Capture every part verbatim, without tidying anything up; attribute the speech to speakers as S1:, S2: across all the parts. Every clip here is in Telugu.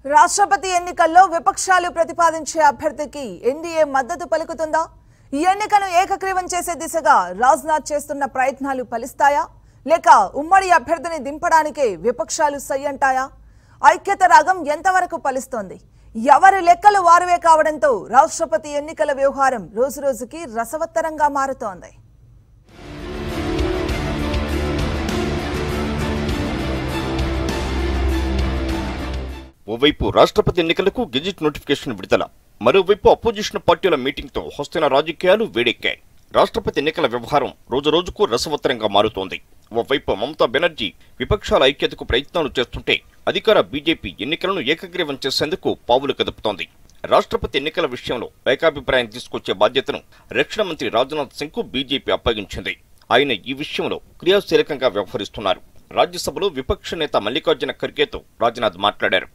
S1: రాష్ట్రపతి ఎన్నికల్లో విపక్షాలు ప్రతిపాదించే అభ్యర్థికి ఎన్డీఏ మద్దతు పలుకుతుందా? ఈ ఎన్నికను ఏకగ్రీవం చేసే దిశగా రాజ్నాథ్ చేస్తున్న ప్రయత్నాలు ఫలిస్తాయా? లేక ఉమ్మడి అభ్యర్థిని దింపడానికే విపక్షాలు సై అంటాయా? ఐక్యత రాగం ఎంతవరకు ఫలిస్తోంది? ఎవరి లెక్కలు వారువే కావడంతో రాష్ట్రపతి ఎన్నికల వ్యవహారం రోజురోజుకి రసవత్తరంగా మారుతోంది.
S2: ఓవైపు రాష్ట్రపతి ఎన్నికలకు గెజిట్ నోటిఫికేషన్ విడుదల, మరోవైపు అపోజిషన్ పార్టీల మీటింగ్తో హస్తన రాజకీయాలు వేడెక్కాయి. రాష్ట్రపతి ఎన్నికల వ్యవహారం రోజురోజుకు రసవత్తరంగా మారుతోంది. ఓవైపు మమతా బెనర్జీ విపక్షాల ఐక్యతకు ప్రయత్నాలు చేస్తుంటే అధికార బీజేపీ ఎన్నికలను ఏకగ్రీవం చేసేందుకు పావులు కదుపుతోంది. రాష్ట్రపతి ఎన్నికల విషయంలో ఏకాభిప్రాయం తీసుకొచ్చే బాధ్యతను రక్షణ మంత్రి రాజ్నాథ్ సింగ్ కు బీజేపీ అప్పగించింది. ఆయన ఈ విషయంలో క్రియాశీలకంగా వ్యవహరిస్తున్నారు. రాజ్యసభలో విపక్ష నేత మల్లికార్జున ఖర్గేతో రాజ్నాథ్ మాట్లాడారు.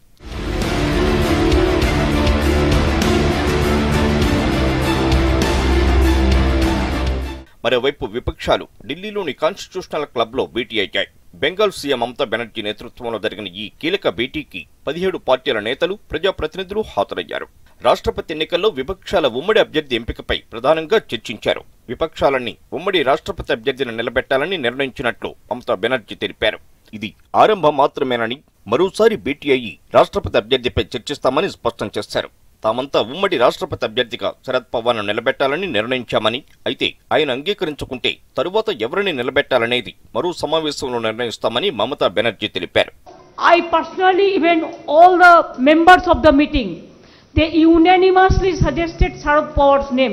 S2: మరోవైపు విపక్షాలు ఢిల్లీలోని కాన్స్టిట్యూషనల్ క్లబ్ లో భేటీ అయ్యాయి. బెంగాల్ సీఎం మమతా బెనర్జీ నేతృత్వంలో జరిగిన ఈ కీలక భేటీకి పదిహేడు పార్టీల నేతలు, ప్రజాప్రతినిధులు హాజరయ్యారు. రాష్ట్రపతి ఎన్నికల్లో విపక్షాల ఉమ్మడి అభ్యర్థి ఎంపికపై ప్రధానంగా చర్చించారు. విపక్షాలన్నీ ఉమ్మడి రాష్ట్రపతి అభ్యర్థిని నిలబెట్టాలని నిర్ణయించినట్లు మమతా బెనర్జీ తెలిపారు. ఇది ఆరంభం మాత్రమేనని, మరోసారి భేటీ అయ్యి రాష్ట్రపతి అభ్యర్థిపై చర్చిస్తామని స్పష్టం చేశారు. తామంతా ఉమ్మడి రాష్ట్రపతి అభ్యర్థిగా శరద్ పవార్ను నిలబెట్టాలని నిర్ణయించామని, అయితే ఆయన అంగీకరించుకుంటే తరువాత ఎవరిని నిలబెట్టాలనేది మరో సమావేశంలో నిర్ణయిస్తామని మమతా బెనర్జీ తెలిపారు.
S3: I personally, even all the members of the meeting, they unanimously suggested Sharad Pawar's name.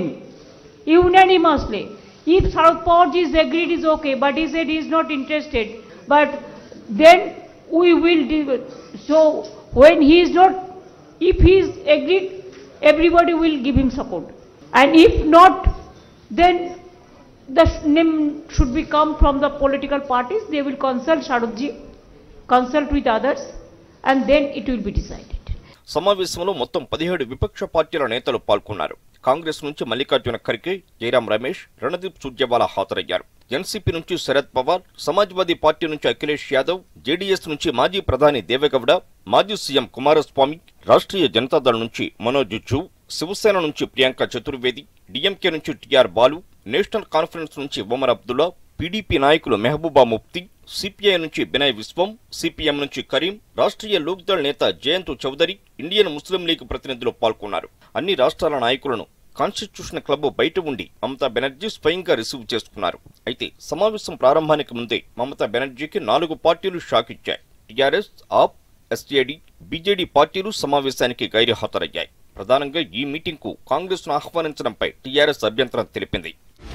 S3: Unanimously. If Sharad Pawar is agreed is okay, but he said he is not interested. But then we will do it. So when he is not, if he is agreed, everybody will give him support. And if not, then the name should be come from the political parties. They will consult Sharadji, consult with others, and then it will be decided.
S2: సమావేశంలో మొత్తం పదిహేడు విపక్ష పార్టీల నేతలు పాల్గొన్నారు. కాంగ్రెస్ నుంచి మల్లికార్జున ఖర్గే, జయరాం రమేష్, రణదీప్ సుర్జేవాలా హాజరయ్యారు. ఎన్సీపీ నుంచి శరద్ పవార్, సమాజ్వాదీ పార్టీ నుంచి అఖిలేష్ యాదవ్, జేడీఎస్ నుంచి మాజీ ప్రధాని దేవేగౌడ, మాజీ సీఎం కుమారస్వామి, రాష్ట్రీయ జనతాదళ్ నుంచి మనోజ్ జూ, శివసేన నుంచి ప్రియాంక చతుర్వేది, డీఎంకే నుంచి టీఆర్ బాలు, నేషనల్ కాన్ఫరెన్స్ నుంచి ఒమర్ అబ్దుల్లా, పీడీపీ నాయకులు మెహబూబా ముఫ్తీ, సిపిఐ నుంచి బినయ్ విశ్వం, సిపిఎం నుంచి కరీం, రాష్ట్రీయ లోక్దళ్ నేత Jayant Chaudhary, Indian Muslim League ప్రతినిధులు పాల్గొన్నారు. అన్ని రాష్ట్రాల నాయకులను కాన్స్టిట్యూషన్ క్లబ్ బయట ఉండి మమతా బెనర్జీ స్వయంగా రిసీవ్ చేసుకున్నారు. అయితే సమావేశం ప్రారంభానికి ముందే మమతా బెనర్జీకి నాలుగు పార్టీలు షాక్ ఇచ్చాయి. టీఆర్ఎస్, ఆప్, ఎస్జేడీ, బీజేడీ పార్టీలు సమావేశానికి గైర్హాజరయ్యాయి. ప్రధానంగా ఈ మీటింగ్ కు కాంగ్రెస్ ను ఆహ్వానించడంపై టీఆర్ఎస్ అభ్యంతరం తెలిపింది.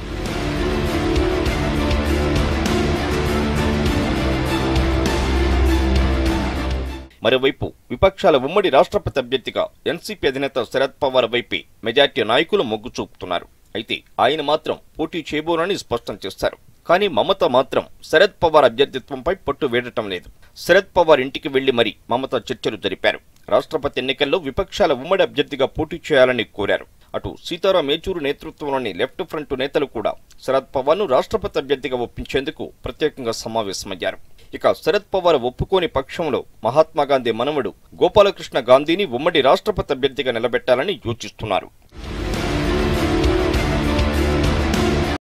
S2: మరోవైపు విపక్షాల ఉమ్మడి రాష్ట్రపతి అభ్యర్థిగా ఎన్సీపీ అధినేత శరద్ పవార్ వైపే మెజార్టీ నాయకులు మొగ్గు చూపుతున్నారు. అయితే ఆయన మాత్రం పోటీ చేయబోనని స్పష్టం చేశారు. కానీ మమత మాత్రం శరద్ పవార్ అభ్యర్థిత్వంపై పట్టు వేడటం లేదు. శరద్ పవార్ ఇంటికి వెళ్లి మరీ మమత చర్చలు జరిపారు. రాష్ట్రపతి ఎన్నికల్లో విపక్షాల ఉమ్మడి అభ్యర్థిగా పోటీ చేయాలని కోరారు. అటు సీతారాం యేచూరి నేతృత్వంలోని లెఫ్ట్ ఫ్రంట్ నేతలు కూడా శరద్ పవార్ ను రాష్ట్రపతి అభ్యర్థిగా ఒప్పించేందుకు ప్రత్యేకంగా సమావేశమయ్యారు. ఇక శరద్ పవార్ ఒప్పుకోని పక్షంలో మహాత్మాగాంధీ మనవడు గోపాలకృష్ణ గాంధీని ఉమ్మడి రాష్ట్రపతి అభ్యర్థిగా నిలబెట్టాలని యోచిస్తున్నారు.